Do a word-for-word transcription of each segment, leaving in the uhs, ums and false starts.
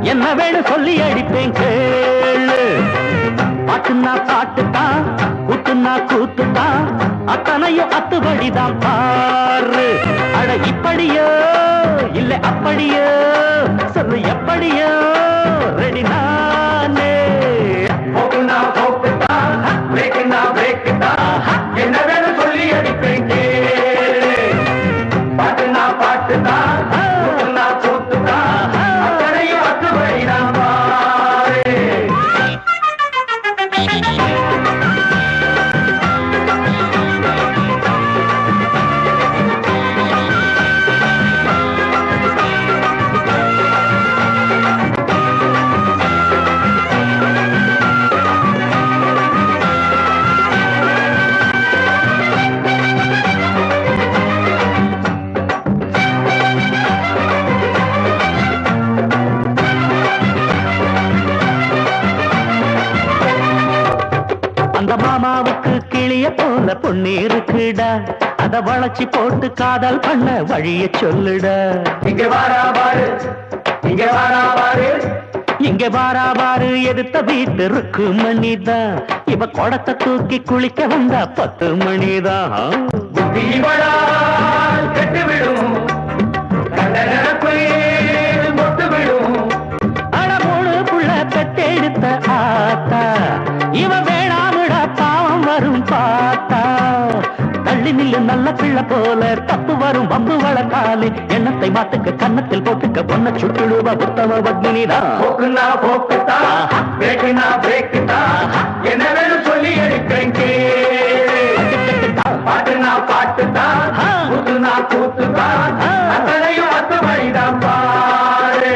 என்ன வேணும் சொல்லி அடிப்பேன் கேளு. பாட்டுன்னா பாட்டுத்தான், கூத்துன்னா கூத்துத்தான், அத்தனையும் அத்துபடிதான் பாரு. அட இப்படியோ இல்ல அப்படியோ, சொல்லு எப்படியோ, ரெடி நானே. போக்குன்னா போக்குத்தான், பிரேக்குன்னா பிரேக்குத்தான், என்ன வேணும் சொல்லி அடிப்பேன் கேளு. பாட்டுன்னா பாட்டுத்தான், கூத்துன்னா கூத்துத்தான், அத்தனையும் அத்துபடிதான் பாரு. மாமாவுக்கு கிளிய போல பொண்ணு இருக்குடா, அத வளைச்சி போட்டு காதல் பண்ண வழிய சொல்லுடா. இங்க வாரா பாரு, இங்க வாரா பாரு, இங்க வாரா பாரு, எதுத்த வீட்டு இருக்கு மணிதான். இவ குடத்தை தூக்கி குளிக்க வந்தா பத்து மணிதான். கெட்டு விடும் மொட்டு விடும். அட மூணு புள்ள பெத்தெடுத்த ஆத்தா, இவ வேணாமுடா பாவம் வரும் பார்த்தா. தள்ளி நில்லு நல்ல பிள்ளை போல, தப்பு வரும் வம்பு வளர்க்காலே. எண்ணத்தை மாத்துக்க கன்னத்தில் போட்டுக்க, பொண்ண சுட்டுடுவ புத்தவ வக்னிதா. போக்குன்னா போக்குத்தா, பிரேக்குன்னா பிரேக்குத்தா, என்ன வேணும் சொல்லி எடுக்கிறேன் கேளு. பாட்டுன்னா பாட்டுத்தா, கூத்துன்னா கூத்துத்தா, அத்தனையும் அத்து வழிதான் பாரு.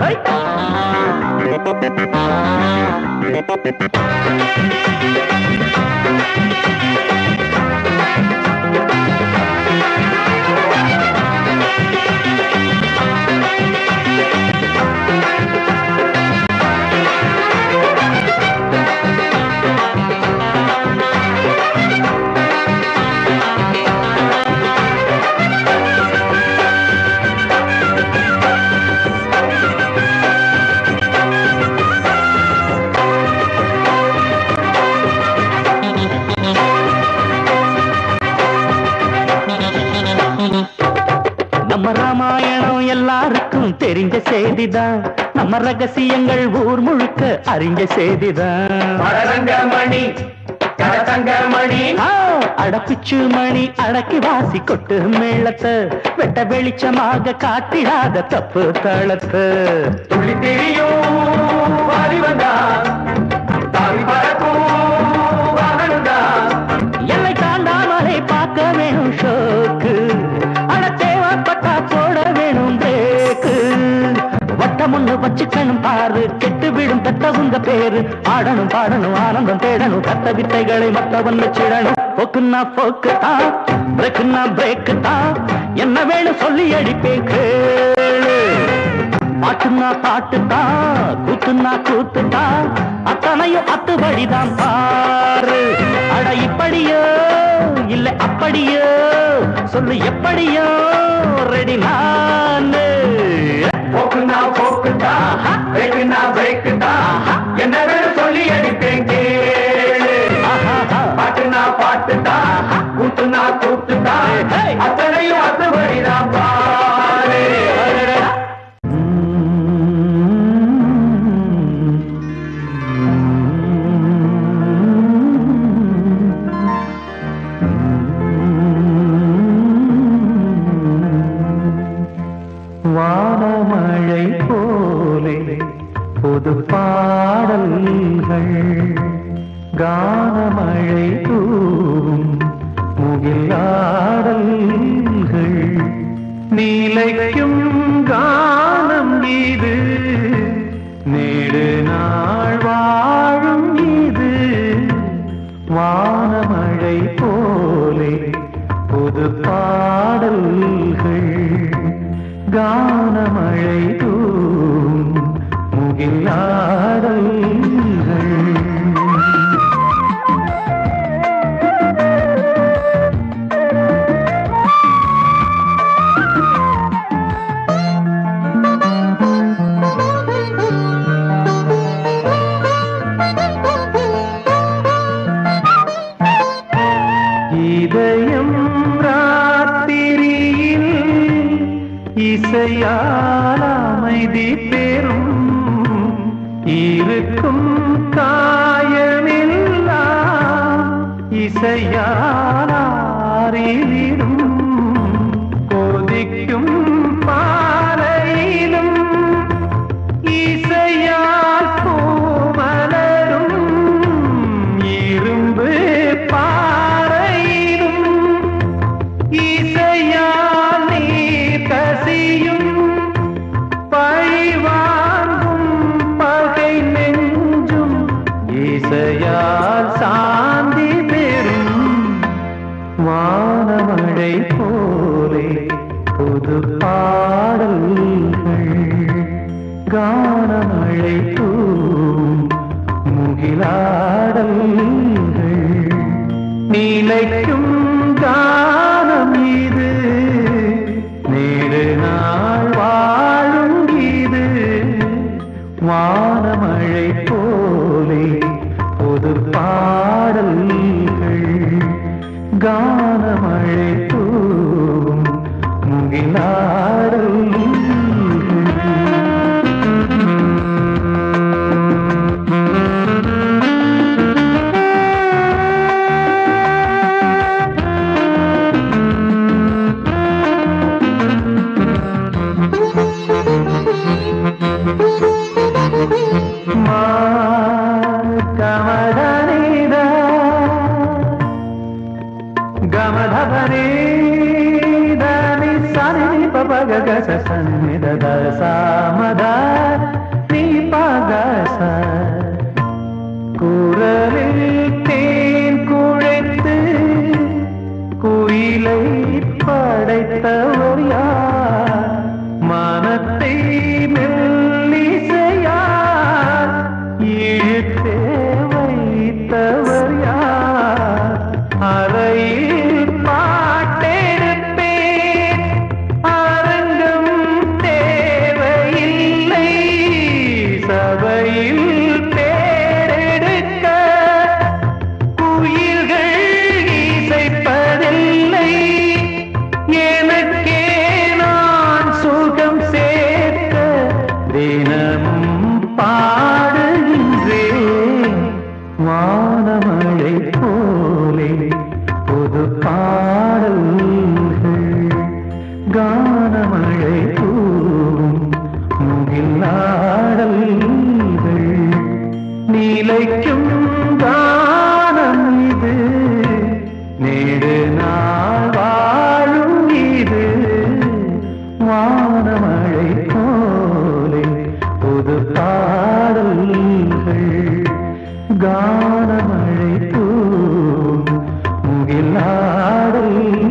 நம்ம ராமாயணம் எல்லாருக்கும் தெரிஞ்ச செய்திதான், நம்ம ரகசியங்கள் ஊர் முழுக்க அறிஞ்ச செய்திதான். மணி மணி அடப்பிச்சு மணி அடக்கி வாசி கொட்டு மேளத்தை, வெட்ட வெளிச்சமாக காட்டிடாத தப்பு தளத்து. துளி தெரியும் எல்லை தாண்டாமலை பார்க்க வேணும் ஷோக்கு, அட தேவைப்பட்டா போட வேணும் பிரேக்கு. வட்டம் ஒண்ணு வச்சுக்கணும் பாரு, கெட்டு விடும் தத்தவங்க பேரு. ஆடணும் பாடணும் ஆனந்தம் தேடணும், கத்த வித்தைகளை மத்தவன் வச்சிடணும். போக்குன்னா போக்குத்தான், பிரேக்குன்னா பிரேக்குத்தான், என்ன வேணும் சொல்லி அடிப்பேன் கேளு. பாட்டுன்னா பாட்டுத்தான், கூத்துன்னா கூத்துத்தான், அத்தனையும் அத்துபடிதான் பாரு. அட இப்படியோ இல்ல அப்படியோ, சொல்லு எப்படியோ, ரெடி நானு. போக்குன்னா போக்குத்தா, பிரேக்குன்னா பிரேக்குத்தா, என்ன வேணும் சொல்லி அடிப்பேன் கேளு. பாட்டுன்னா பாட்டுத்தா, கூத்துன்னா கூத்துத்தா, அத்தனையும் அத்துபடிதான் பாரு. வானமழை போலே புது பாடல்கள், கானமழை தூவும் முகிலாடல்கள், நீலைக்கும் கானம் மீது நேடு நாள் வாழும் இது. வானமழை போலே புது பாடல்கள், கானமழை தூவும் முகிலாடல்கள். அமைதி பெறும் இருக்கும் காயமெல்லாம் இசையாரிலும் கொதிக்கும் பாலையிலும் இசையால் பூமலரும் இரும்பு பாறையிலும் இசையால் நீர் கசியும் பழிவாங்கும் பகை நெஞ்சும் இசையால் சாந்தி பெறும் வானமழை போலே புது பாடல்கள் கானமழை தூம் முகிலாடல்கள் நீலைக்கும் கானம் இது நேரு நாள் வாழும் இது வானமழை போலே புது பாடல்கள் கானமழை தூம் முகிலாடல்கள். குரலில் தேன் குழைத்து குயிலை படைத்தவர் யார் மனத்தை மெல்லிசையார் இழுத்தே வைத்தவர் யார் அறையில் பாட்டெடுப்பேன் அரங்கம் தேவையில்லை சபையில் தேரெடுக்க குயில்கள் இசைப்பதில்லை எனக்கே நான் சுகம் சேர்க்க தினமும் பாடுகின்றேன் வானமழை போலே புது பாடல்கள் கானமழை தூவும் முகிலாடல்கள் நீலைக்கும் கானம் இது நேடு நாள் வாழும் இது வானமழை போலே புது பாடல்கள் கானமழை தூவும் முகிலாடல்கள்.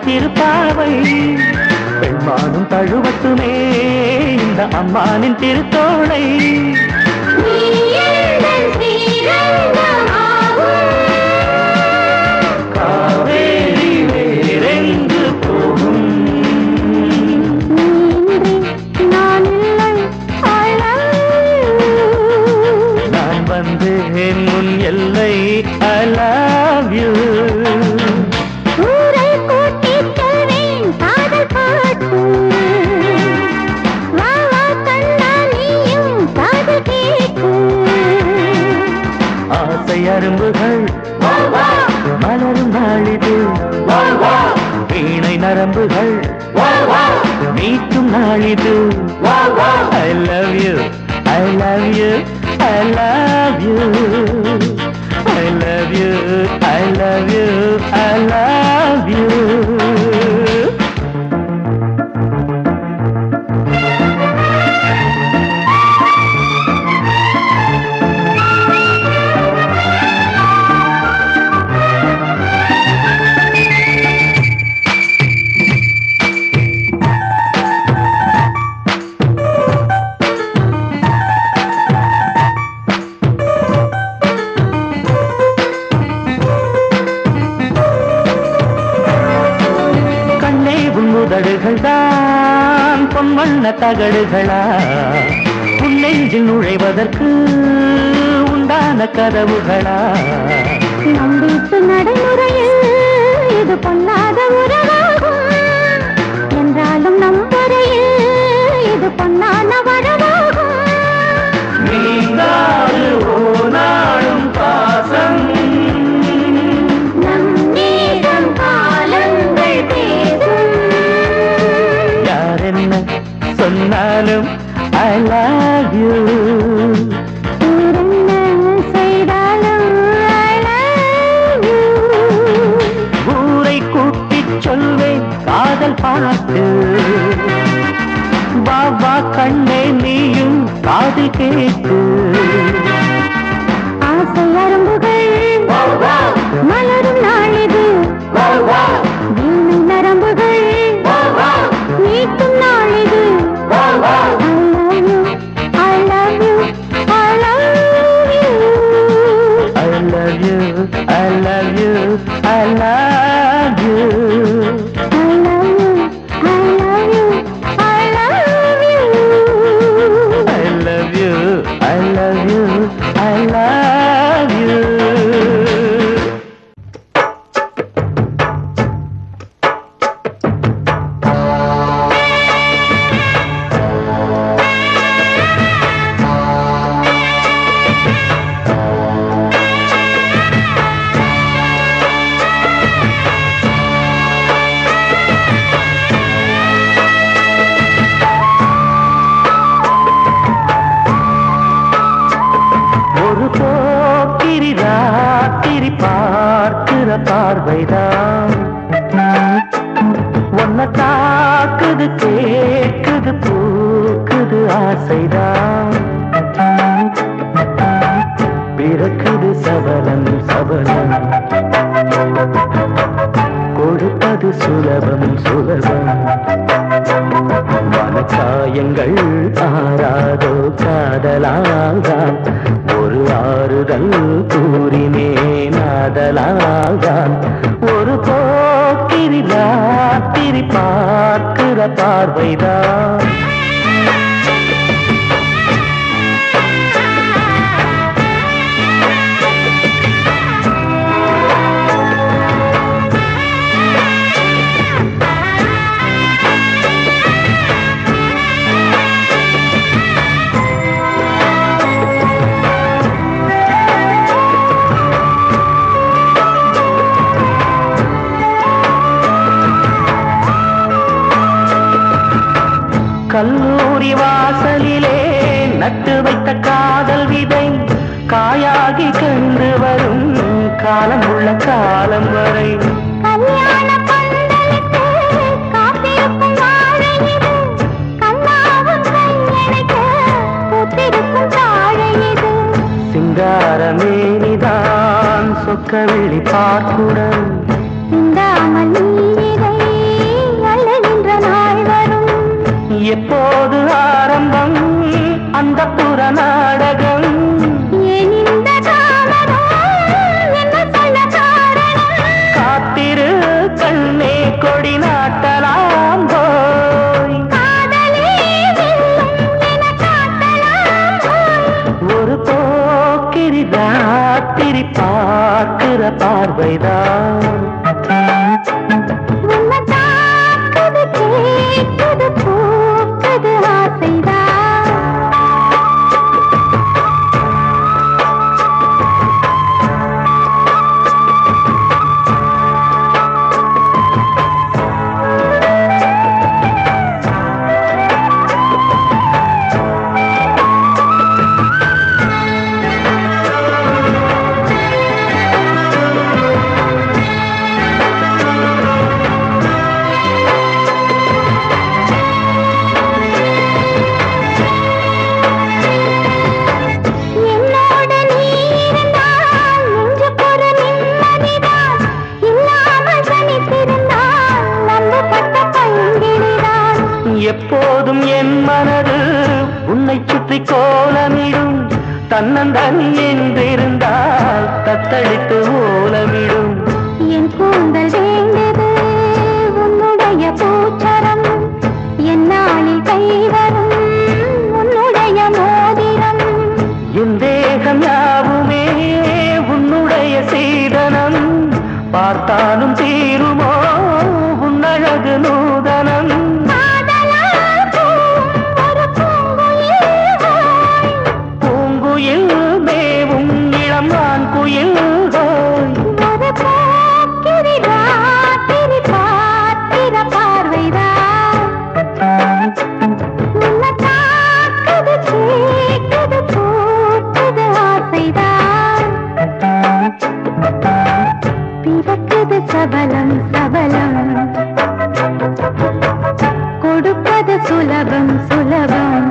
திருப்பாவை பெண்மானும் தழுவட்டுமே இந்த அம்மானின் திருத்தோளை. காவேரி வேறெங்கு போகும் நான் வந்தேன் முன் எல்லை. I love you. ஊரை கூட்டி செல்வேன் காதல் பாட்டு. வா வா கண்ணா நீயும் காதல் கேட்டு. ஆசை அரும்புகள் மலரும் நாளிது. வீணை நரம்புகள் மீட்டும் நாளிது. I love you, I love you, I love you. I love you, I love you, I love you. உதடுகள் தான் பொன்வண்ண தகடுகளா உன் நெஞ்சில் நுழைவதற்கு உண்டான கதவுகளா? நம் வீட்டு நடைமுறையில் இது பொல்லாத உறவாகும் என்றாலும் நம் துறையில் இது பொன்னான வரவாகும். நீதாறு ஓனாடும் பாசம் நம் நீதம் காலங்கள் பேசும். யாரென்ன சொன்னாலும் I love you. என்ன செய்தாலும் I love you. ஊரை கூட்டிச் சொல்வேன் காதல் பாட்டு. வா வா கண்ணே நீயும் காதில் கேட்டு. ஆசை அரும்புகள் மலரும் நாளிது. வீணை நரம்புகள் மீட்டும் நாளிது. I love you, I love you, I love you. I love you, I love you, I love you. I love you, I love you, I love you. I love you, I love you, I love you. ஒரு போக்கிரி ராத்திரி பார்க்கிற பார்வைதான் ஒன்ன தாக்குது கேக்குது பூக்குது ஆசைதான். பிறக்குது சபலம் சபலம் கொடுப்பது சுலபம் சுலபம். மனக்காயங்கள் ஆறாதோ காதலாகான் ஒரு ஆறுதல் கூறினே நாதலாகான். ஒரு போக்கிரி ராத்திரி பார்க்கிற பார்வைதான் கல்லூரி வாசலிலே நட்டு வைத்த காதல் விதை காயாகி கண்டு வரும் காலம் உள்ள காலம் வரை. கல்யாண பந்தலுக்கு காத்திருக்கும் வாழை இது. கண்ணாவும் கையணைக்க பூத்திருக்கும் தாழை இது. சிங்காரமேனிதான் சொக்க விழி பார்க்குடன் சிந்தாமல் நீரை எப்போது ஆரம்பம் அந்த புற நாடகம்? காத்திரு கண்ணே கொடி நாட்டலாம் போய், ஒரு போக்கிரி ராத்திரி பார்க்கிற பார்வைதான் எப்போதும் என் மனது உன்னை சுற்றி கோலமிடும். தன்னந்தனி என்றிருந்தால் தத்தளித்து ஓலமிடும். என் கூந்தல் வேண்டது உன்னுடைய பூச்சரம், என்னாலில் கைவரும் உன்னுடைய மோதிரம். என் தேகம் யாவுமே உன்னுடைய சீதனம், பார்த்தாலும் தீருமோ உன்னழகு நூதனம். சபலம் சபலம் கொடுப்பது சுலபம் சுலபம்.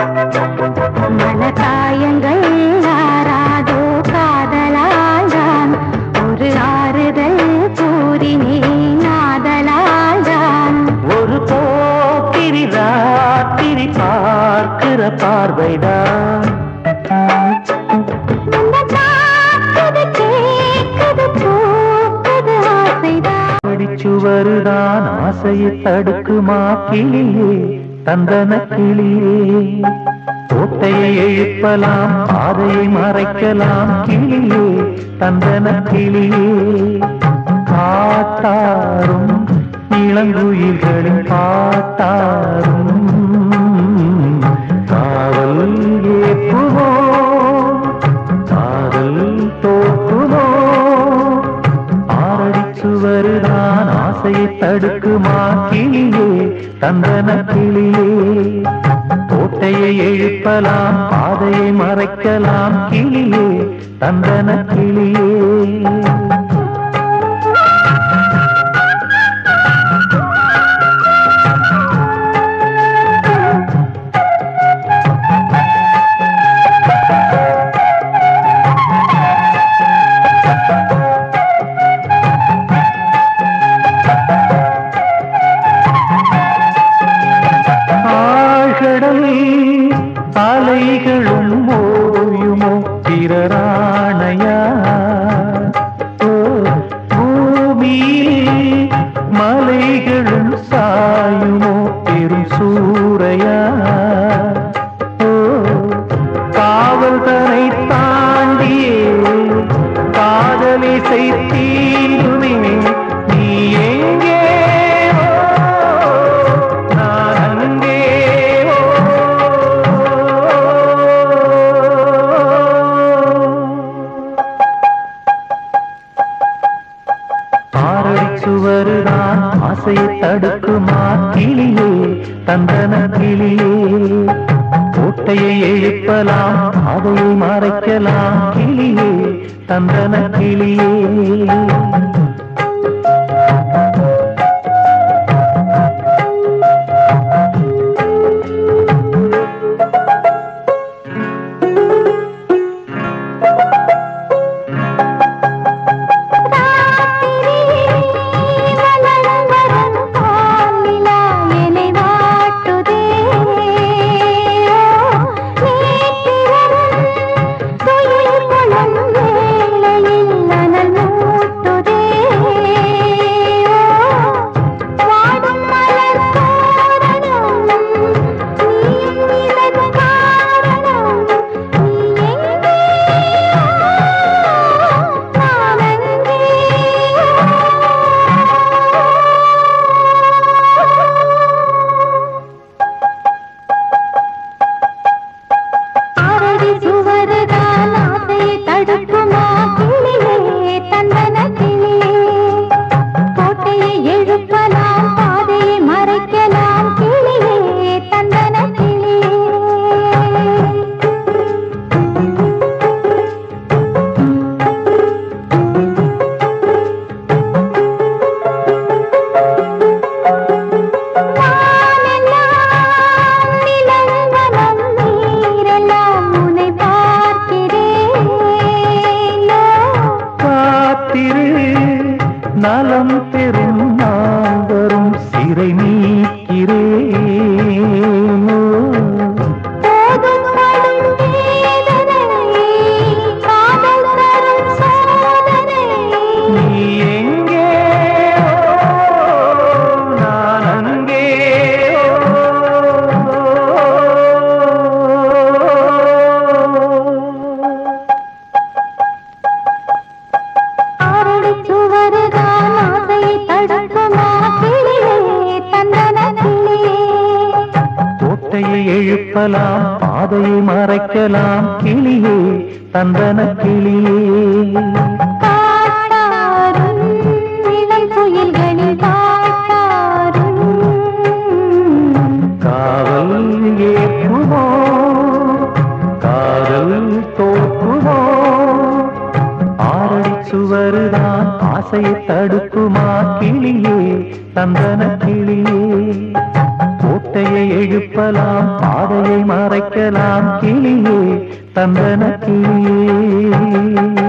மனக்காயங்கள் ஆறாதோ காதலால் தான், ஒரு ஆறுதல் கூறினேன் ஆதலால் தான். ஒரு போக்கிரி ராத்திரி பார்க்கிற பார்வைதான் சுவருதான் ஆசையை தடுக்குமா கிளியே தந்தன கிளியே. கோட்டையை எழுப்பலாம் பாதையை மறைக்கலாம் கிளியே தந்தன கிளியே. காட்டாரும் இளங்குயில்களின் பாட்டாரும் காவல் ஏற்றுமோ காதல் தோற்றுமோ. சுவருதான் ஆசையை தடுக்குமா கிளியே தந்தன கிளியே. கோட்டையை எழுப்பலாம் பாதையை மறைக்கலாம் கிளியே தந்தன கிளியே. அலைகளும் ஓயுமோ பிறராணையா. பூமியில் மலைகளும் சாயுமோ பெரும் சூறையா. காவல்தனை தாண்டியே காதலிசை தீண்டுமே நீ எங்கே தடுக்குமா கிளியே தந்தன கிளியே. கோட்டையை எழுப்பலாம் அதையை மறைக்கலாம் கிளியே தந்தன கிளியே. மலரும் வரும் பாலிலா என்னை வாட்டுதே. கோட்டையை எழுப்பலாம், பாதையை மறைக்கலாம், கிளியே தந்தன கிளியே. காட்டாரும் இளம் புயல்களில் காட்டாரும் காவல் ஏற்றுமோ, காதல் தோற்றுமோ, ஆறடி சுவருதான் ஆசையை தடுக்குமா, கிளியே தந்தன கிளியே. கோட்டையை எழுப்பலாம், பாதையை மறைக்கலாம், கிளியே தந்தன கிளியே.